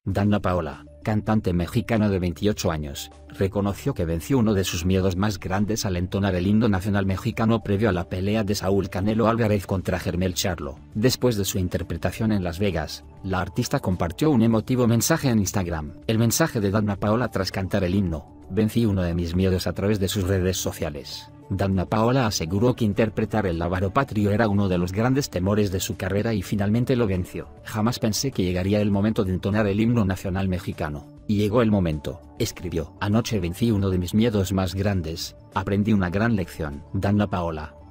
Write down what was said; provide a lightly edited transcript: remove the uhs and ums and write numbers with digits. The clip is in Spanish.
Danna Paola, cantante mexicana de 28 años, reconoció que venció uno de sus miedos más grandes al entonar el himno nacional mexicano previo a la pelea de Saúl Canelo Álvarez contra Jermell Charlo. Después de su interpretación en Las Vegas, la artista compartió un emotivo mensaje en Instagram. El mensaje de Danna Paola tras cantar el himno: vencí uno de mis miedos, a través de sus redes sociales. Danna Paola aseguró que interpretar el lábaro patrio era uno de los grandes temores de su carrera y finalmente lo venció. Jamás pensé que llegaría el momento de entonar el himno nacional mexicano, y llegó el momento, escribió. Anoche vencí uno de mis miedos más grandes, aprendí una gran lección. Danna Paola,